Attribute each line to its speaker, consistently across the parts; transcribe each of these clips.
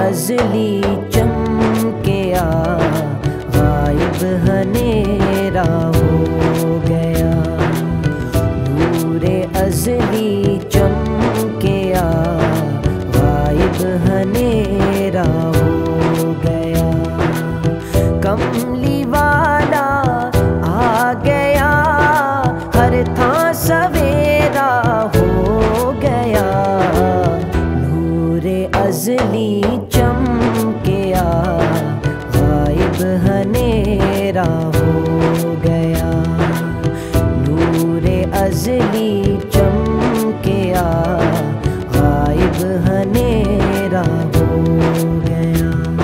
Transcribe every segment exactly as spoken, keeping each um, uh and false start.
Speaker 1: अज़ली चमकिया, गायब हनेरा हो गया। नूरे अज़ली चमकिया, गायब हनेरा हो गया। कमली वाला आ गया, हर था सवेरा हो गया। नूरे अज़ली चमकिया, गायब हनेरा हो गया। नूरे अज़ली चमकिया, गायब हनेरा हो गया।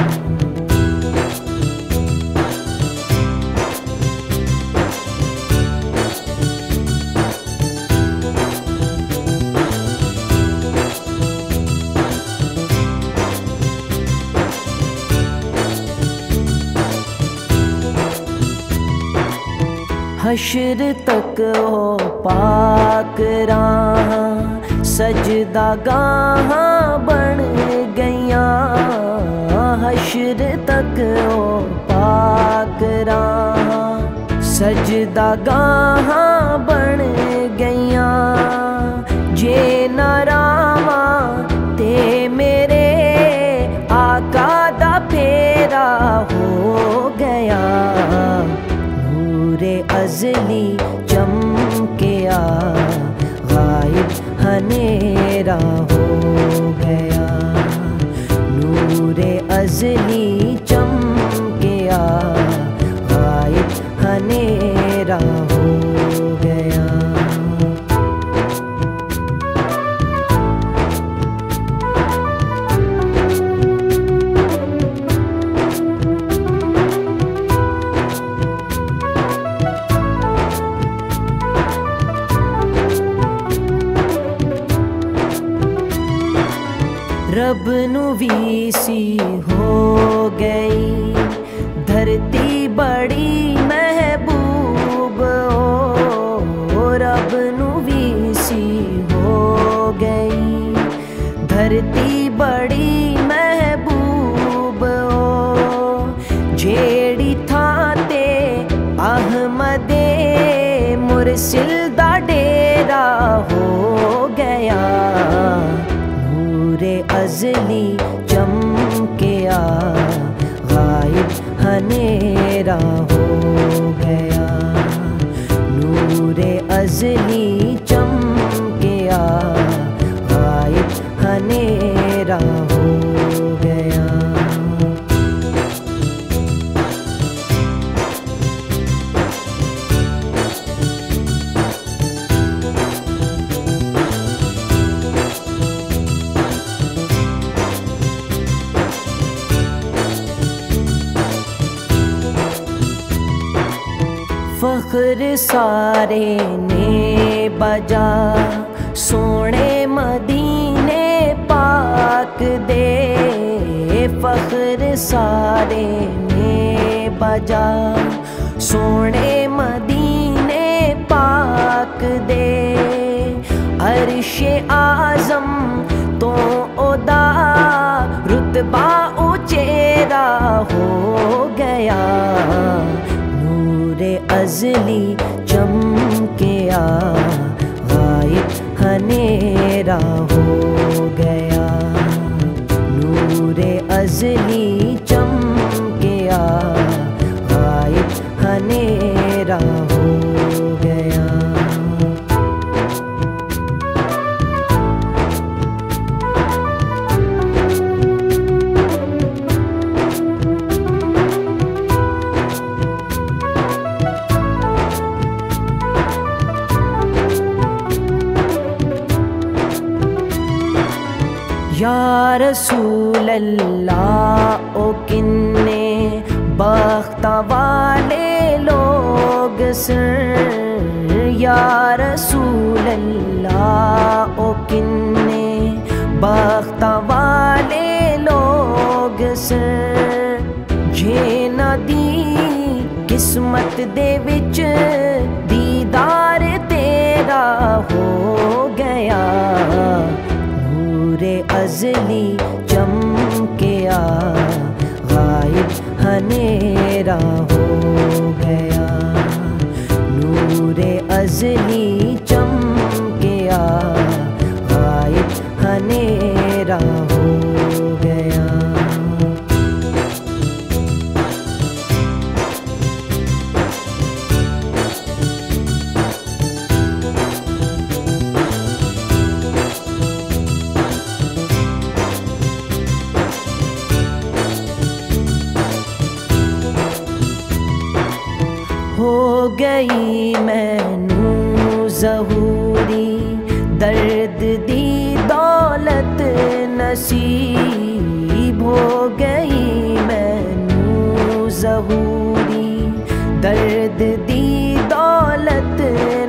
Speaker 1: हश्र तक हो पाक राह, सजदा गाहां बन गईयां। हश्र तक हो पाक राह, सजदा गाहां बन गईयां। जे नारावा ते मेरे आका दा फेरा हो गया। नूरे अज़ली चमकिया, गायब हनेरा हो गया। नूरे अज़ली चमकिया, गायब हनेरा हो गया। रब नू वीसी हो गई, धरती बड़ी महबूब ओ। रब नू वीसी हो गई, धरती बड़ी महबूब ओ। जेड़ी थाते अहमदे मुरसिल दा डेरा हो गया। नूरे अज़ली चमकिया, गायब हनेरा हो गया। नूरे अज़ली चमकिया, गायब हनेरा हो गया। फ़ख्र सारे ने बजा, सोने मदीने पाक दे। फ़ख्र सारे ने बजा, सोने मदीने पाक दे। अर्शे आज़म तो ओदा रुतबा उचेरा हो गया। नूरे अज़ली चमकिया, गायब हनेरा हो गया। नूरे अज़ली चमकिया, गायब हनेरा हो गया। या रसूल अल्लाह ओ किन्ने बख्ता वाले लोग सर। या रसूल अल्लाह ओ किन्ने बख्ता वाले लोग सर। जे ना दी किस्मत दे विच दीदार तेरा हो गया। नूरे अज़ली चमकिया, गया, गायब हनेरा हो गया। नूरे अज़ली चमकिया, गायब हनेरा हो गया। हो गई मैनू ज़हूरी, दर्द दी दौलत नसीब। हो गई मैनू ज़हूरी, दर्द दी दौलत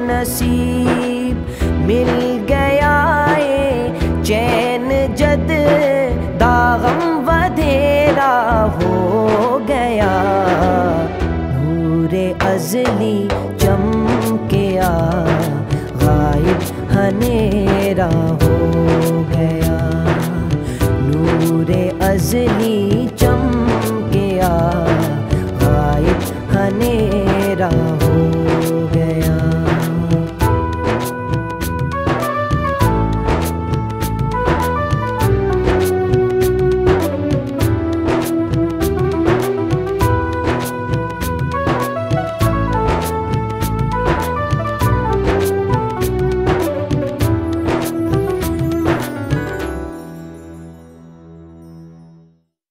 Speaker 1: नसीब। मिल गया ए चैन जद दागम वधेरा हो गया। नूरे अज़ली